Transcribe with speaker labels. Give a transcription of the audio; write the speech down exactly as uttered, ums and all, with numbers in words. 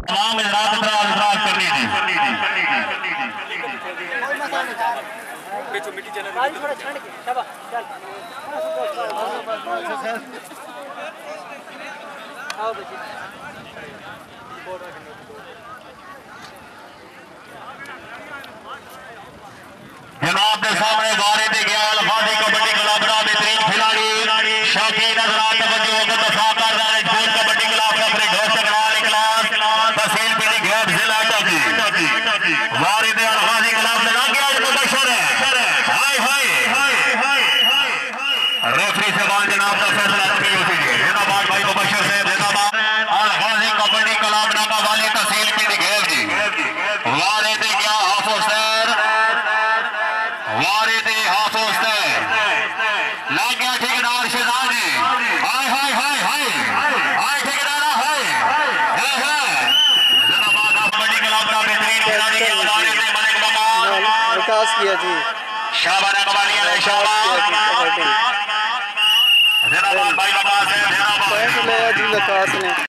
Speaker 1: तमाम इजरात इजरात करनी थी। जनाब के सामने बारे दे गया अल्फाजी कबड्डी क्लब का बेहतरीन खिलाड़ी शौकीन हजरात तवज्जो को दफा कर रहा है। स्कूल कबड्डी क्लब का फ्री घोषक लाल क्लास तहसील पिंडी घेर जिला टकी बारे दे अल्फाजी क्लब लगा गया जो बशर है। हाय हाय रेफरी साहब जनाब का फैसला की होती है। जिंदाबाद भाई बशर से जिंदाबाद अल्फाजी कबड्डी क्लब का वाली तहसील पिंडी घेर जी बारे दे गया हाफिज वारिद हाफिज लग गया ठेकेदार शहजाद जी। हाय हाय हाय हाय हाय ठेकेदार हाय जिंदाबाद कबड्डी क्लब का बेहतरीन खिलाड़ी के हवाले से मलिक बमान विकास किया जी शाबाश कबालिया ने शाबाश जिंदाबाद भाई बबास है जिंदाबाद जी विकास ने